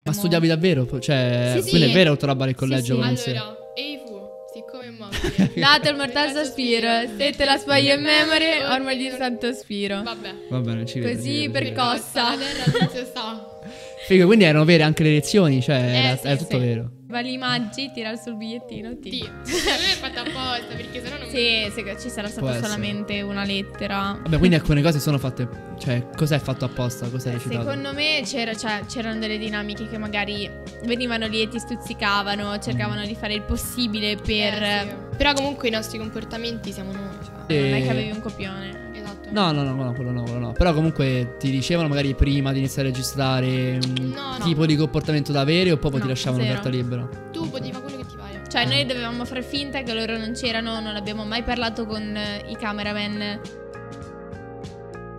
Ma studiavi davvero? Cioè, Sì, quindi sì. è vero tutta roba del collegio? Sì, sì. insieme? Allora, Eifu, siccome è mobile. Dato il mortal sospiro, stette la spaglia in memory, ormai di santo spiro. Vabbè. Va bene, ci vedo. Così ci vedo, per ci vedo. cosa? La terra all'inizio sta. Figo, quindi erano vere anche le lezioni, cioè era sì, tutto sì. vero. Vali Maggi, tira sul bigliettino. Sì, secondo me è fatta apposta perché sennò non Sì, ci sarà Può stata essere. solamente una lettera. Vabbè, quindi alcune cose sono fatte. Cioè, cos'è fatto apposta? Cos'è recitato? Secondo me c'erano delle dinamiche che magari venivano lì e ti stuzzicavano, cercavano di fare il possibile per... Sì. Però comunque i nostri comportamenti siamo noi, cioè. Non è che avevi un copione. Esatto. No, quello no. Però comunque ti dicevano magari prima di iniziare a registrare un No. tipo di comportamento da avere o proprio ti No, lasciavano zero. carta libera? Tu potevi fare quello che ti pare. Cioè noi dovevamo fare finta che loro non c'erano, non abbiamo mai parlato con i cameraman.